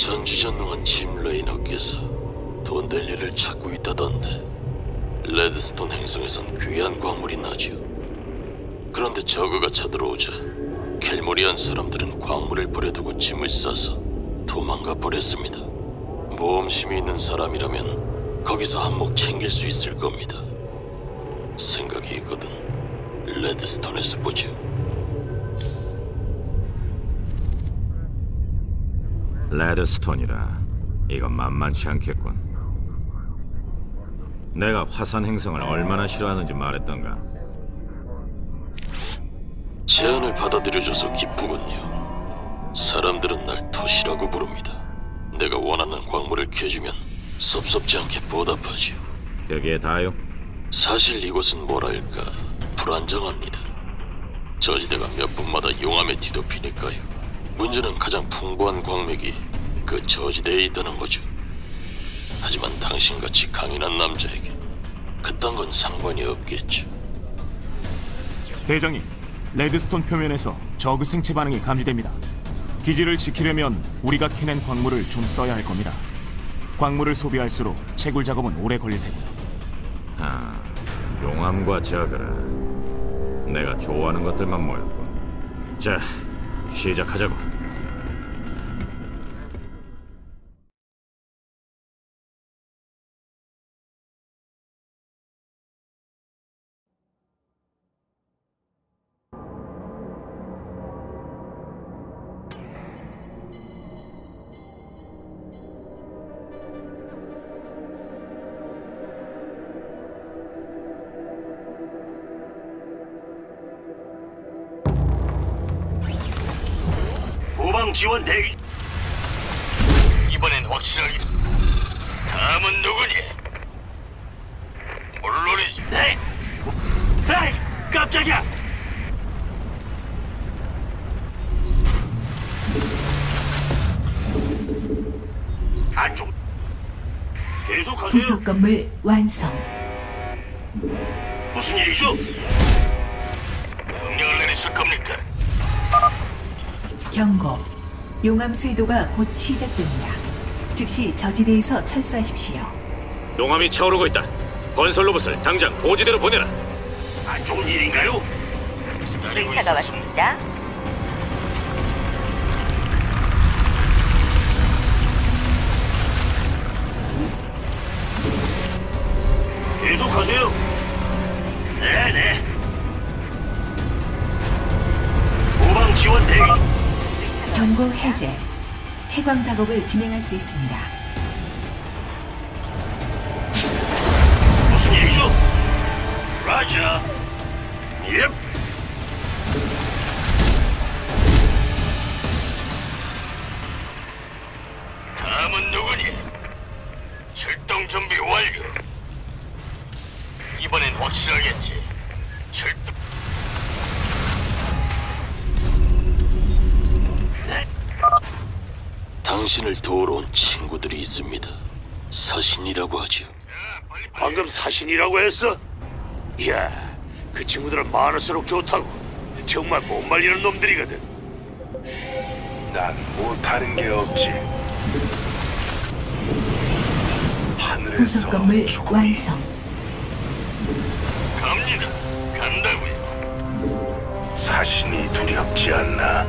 전지전능한 짐 레이너께서 돈 될 일을 찾고 있다던데. 레드스톤 행성에선 귀한 광물이 나지요. 그런데 저그가 쳐들어오자 켈모리안 사람들은 광물을 버려두고 짐을 싸서 도망가 버렸습니다. 모험심이 있는 사람이라면 거기서 한몫 챙길 수 있을 겁니다. 생각이 있거든. 레드스톤에서 보죠. 레드스톤이라 이건 만만치 않겠군. 내가 화산 행성을 얼마나 싫어하는지 말했던가. 제안을 받아들여줘서 기쁘군요. 사람들은 날 토시라고 부릅니다. 내가 원하는 광물을 캐주면 섭섭지 않게 보답하지요. 그게 다요? 사실 이곳은 뭐랄까 불안정합니다. 저지대가 몇 분마다 용암에 뒤덮이니까요. 문제는 가장 풍부한 광맥이 그 저지대에 있다는 거죠. 하지만 당신같이 강인한 남자에게 그딴 건 상관이 없겠죠. 대장님, 레드스톤 표면에서 저그 생체 반응이 감지됩니다. 기지를 지키려면 우리가 캐낸 광물을 좀 써야 할 겁니다. 광물을 소비할수록 채굴 작업은 오래 걸릴 테고요. 아, 용암과 저그라. 내가 좋아하는 것들만 모였군. 자, 시작하자고. 후방 지원 대기. 이번엔 확실하게. 다음은 누구니? 물론이지. 네. 에이, 깜짝이야. 안쪽. 계속하세요. 부속 건물 완성. 무슨 일이죠? 명령을 내리실 겁니까? 경고. 용암 쇄도가 곧 시작됩니다. 즉시 저지대에서 철수하십시오. 용암이 차오르고 있다. 건설 로봇을 당장 고지대로 보내라. 안 좋은 일인가요? 의사가 왔습니다. 계속하세요. 네네. 후방 지원 대기. 경고 해제. 채광 작업을 진행할 수 있습니다. 무슨 일이죠? 라자. 예. 다음은 누구니? 출동 준비 완료. 이번엔 확실하겠지. 출동. 당신을 도우러 온 친구들이 있습니다. 사신이라고 하죠. 방금 사신이라고 했어? 이야, 그 친구들은 많을수록 좋다고. 정말 못 말리는 놈들이거든. 난 못하는 게 없지. 부속 건물 완성. 갑니다. 간다고요. 사신이 두렵지 않나?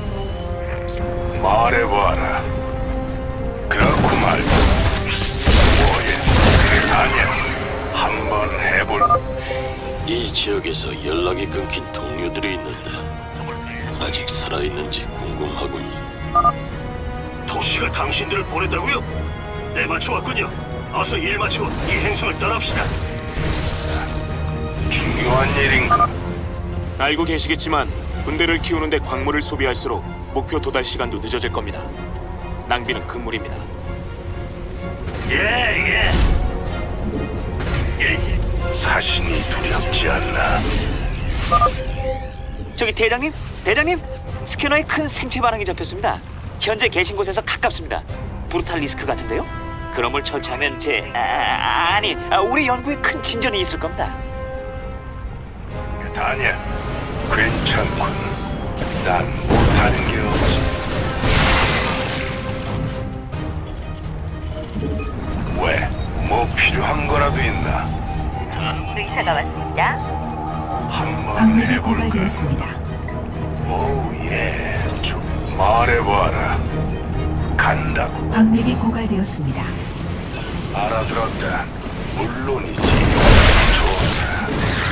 말해봐라. 그렇고 말고 뭐해? 그게 아니야. 한번 해볼. 이 지역에서 연락이 끊긴 동료들이 있는데 아직 살아있는지 궁금하군요. 도시가 당신들을 보냈다고요? 때 맞춰왔군요. 어서 일 마치고 이 행성을 떠납시다. 중요한 일인가? 알고 계시겠지만 군대를 키우는데 광물을 소비할수록 목표 도달 시간도 늦어질 겁니다. 낭비는 금물입니다. 예. 사신이 두렵지 않나? 저기 대장님? 스캐너에 큰 생체 반응이 잡혔습니다. 현재 계신 곳에서 가깝습니다. 브루탈리스크 같은데요? 그놈을 처치하면 우리 연구에 큰 진전이 있을 겁니다. 아니야, 괜찮군. 난 못하는 게 없지. 광맥이 고갈되었습니다. 오예, 좀 말해봐라. 간다고. 광맥이 고갈되었습니다. 알아들었다. 물론이지. 좋다.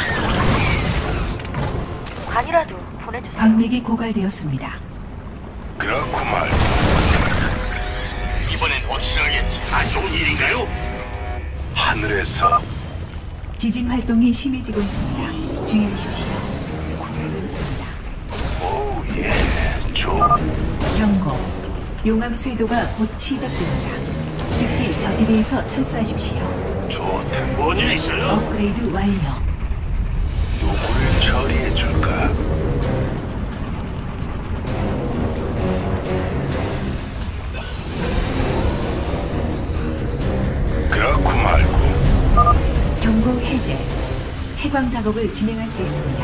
관이라도 보내주세요. 광맥이 고갈되었습니다. 그렇고 말고. 이번엔 확실하겠지. 안 좋은 일인가요? 하늘에서 지진 활동이 심해지고 있습니다. 주의하십시오. 그렇습니다. 오예, 좋. 경고. 용암 쇄도가 곧 시작됩니다. 즉시 저지대에서 철수하십시오. 좋다. 뭔일 있어요? 업그레이드 완료. 누구를 처리해 줄까? 그렇고 말고. 경고 해제. 채광 작업을 진행할 수 있습니다.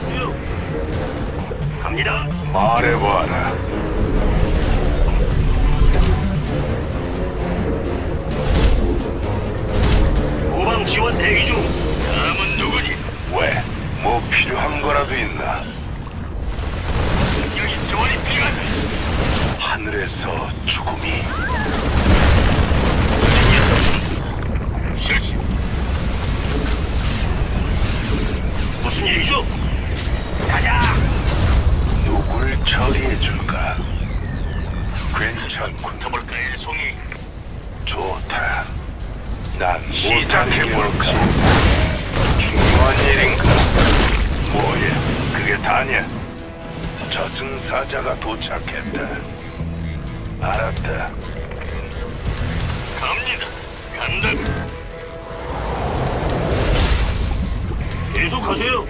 갑니다. 말해봐라. 후방 지원 대기 중. 다음은 누구니? 왜? 뭐 필요한 거라도 있나? 여기 지원이 필요하다. 하늘에서 죽음이. 실시. 무슨 일이죠? 가자. 누구를 처리해 줄까? 괜찮군. 붙어볼까 일송이. 좋다. 난 시작해볼까? 중요한 일인가? 뭐야? 그게 다냐? 저승사자가 도착했다. 알았다. 갑니다. 간다. 계속하세요.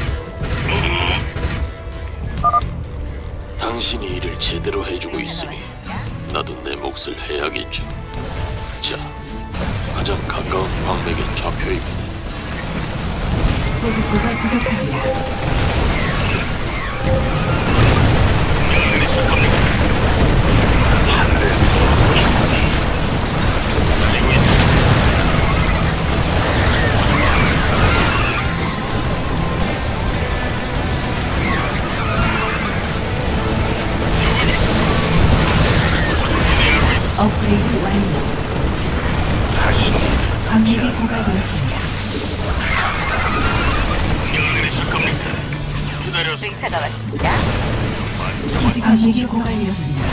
당신이 일을 제대로 해주고 있으니 나도 내 몫을 해야겠죠. 자, 가장 가까운 광맥의 좌표입니다. 보급고가 부족합니다. 업그레이드 완료. 광맥이 고갈되었습니다. 내리실 겁니까? 기다려서. 의사가 왔습니다. 광맥이 고갈되었습니다.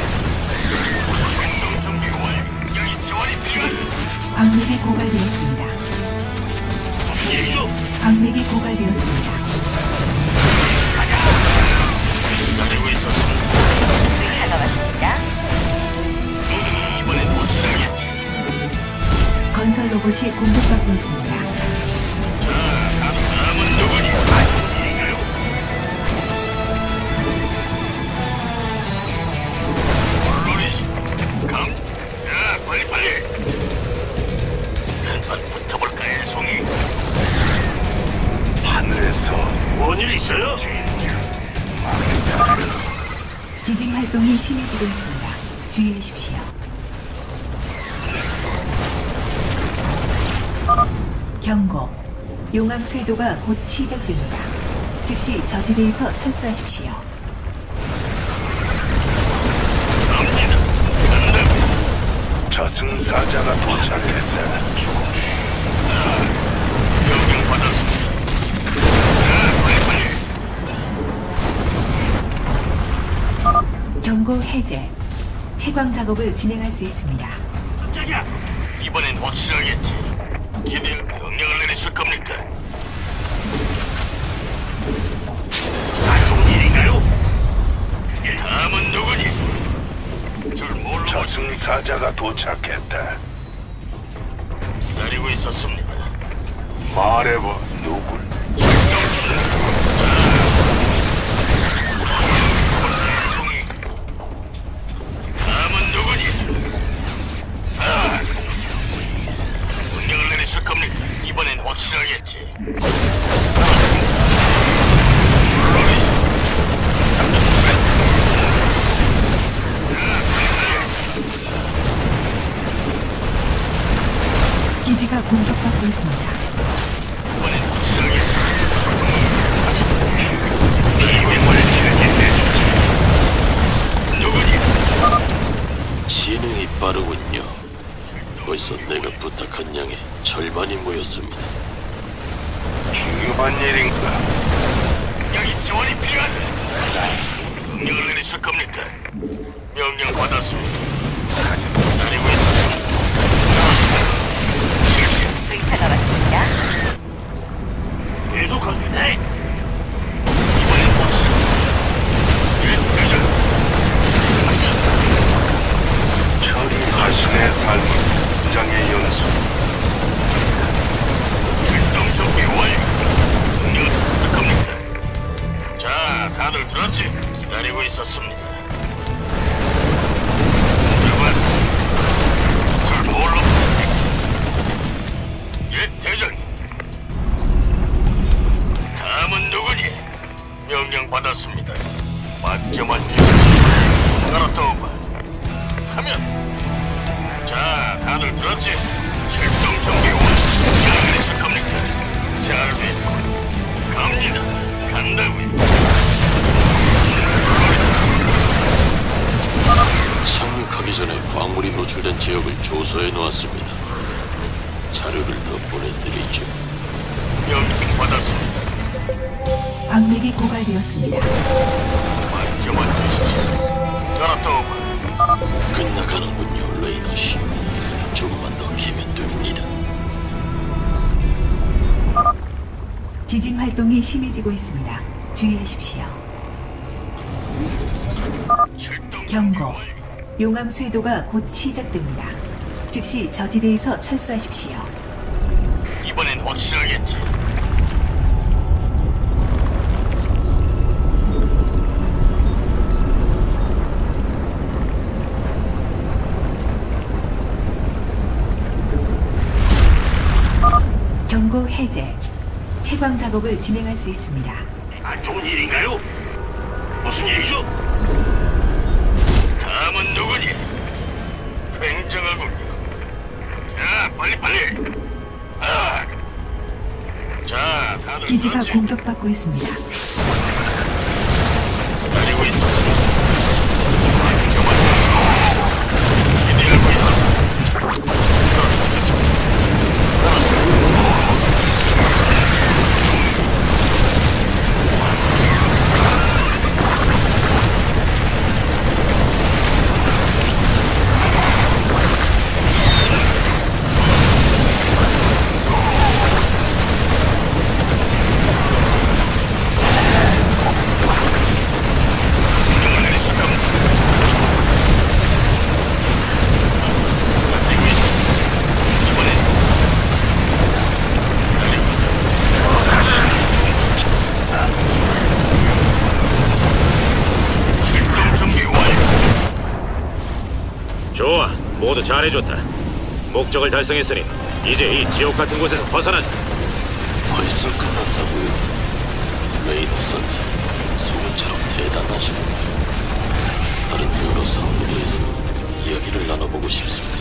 준비 완료. 여기 지원이 필요하다. 광맥이 고갈되었습니다. 무슨 일이죠? 광맥이 고갈되었습니다. 기다리고 있었습니다. 의사가 왔습니다. 이번엔 확실하겠지. 건설 로봇이 공격받고 있습니다. 다음은 누구니? 일인가요? 물론이지. 감. 자, 빨리. 한판 붙어볼까 일송이. 하늘에서 뭔일 있어요? 지진 활동이 심해지고 있습니다. 주의하십시오. 경고. 용암 쇄도가 곧 시작됩니다. 즉시 저지대에서 철수하십시오. 갑니다. 간다. 저승사자가 도착했다. 명령 받았습니다. 빨리. 경고 해제. 채광 작업을 진행할 수 있습니다. 깜짝이야. 이번엔 확실하겠지. 기대 명령을 내리실 겁니까? 안 좋은 일인가요? 다음은 누구니? 절 뭘로 보십니까? 저승사자가 도착했다. 기다리고 있었습니다. 말해봐, 누굴? 송이. 다음은 누구니? 명령을 내리실 겁니까? 이번엔 확실하겠지. 기지가 공격받고 있습니다. 이번엔 확실하겠지. 상당히 빠르군요. 벌써 내가 부탁한 양의 절반이 모였습니다. 중요한 일인가? 여기 지원이 필요하다. 명령을 내리실 겁니까? 명령 받았습니다. 기다리고 있습니다. 의사가 왔습니다. 계속합니다. 이번엔 확실. 철이 가슴의 삶은 장의 연수. 출동 준비 완료. 명령 부탁합니다. 자, 다들 들었지? 기다리고 있었습니다. 들어봤어. 돌보러. 예, 대장님. 다음은 누구니? 명령 받았습니다. 맞점만 주세요. 알았다오바. 하면. 자, 다들 들었지? 출동 준비 완료. 잘 있을 겁니까? 잘 됐고. 갑니다. 간다고요. 착륙하기 전에 광물이 노출된 지역을 조사해 놓았습니다. 자료를 더 보내드리죠. 명령 받았습니다. 광맥이 고갈되었습니다. 맞점만 주시죠. 알았다오바. 끝나가는군요, 레이너 씨. 조금만 더 기면 됩니다. 지진 활동이 심해지고 있습니다. 주의하십시오. 출동 경고. 준비 완료. 용암 쇄도가 곧 시작됩니다. 즉시 저지대에서 철수하십시오. 이번엔 확실하겠지. 경고 해제. 채광 작업을 진행할 수 있습니다. 안 좋은 일인가요? 무슨 일이죠? 다음은 누구니? 굉장하군요. 자, 빨리. 아! 자, 다들 기지가 들었지? 공격받고 있습니다. 기다리고 있었습니다. 맞춰만 기대하고 있었습니다. 좋아, 모두 잘해줬다. 목적을 달성했으니 이제 이 지옥 같은 곳에서 벗어나자. 벌써 끝났다고요? 레이너 선생, 소년처럼 대단하시군요. 다른 여러 사람에 대해서는 이야기를 나눠보고 싶습니다.